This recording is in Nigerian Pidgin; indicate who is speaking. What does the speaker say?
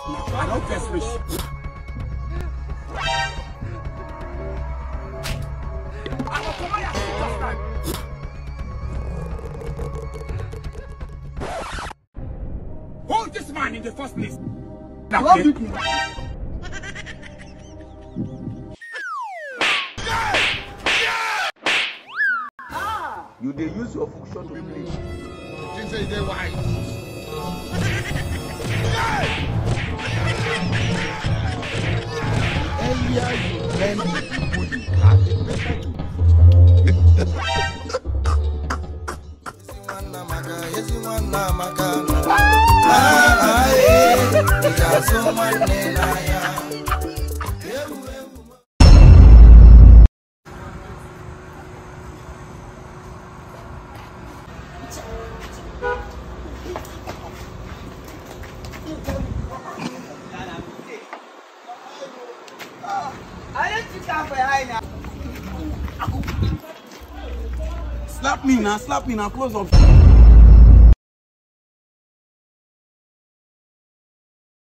Speaker 1: I don't first wish. Hold this man in the first place. Now,
Speaker 2: you they use your function to play.
Speaker 1: You say they wise.
Speaker 2: Earlier you learn the body, the better you.
Speaker 1: Slap me now, close up.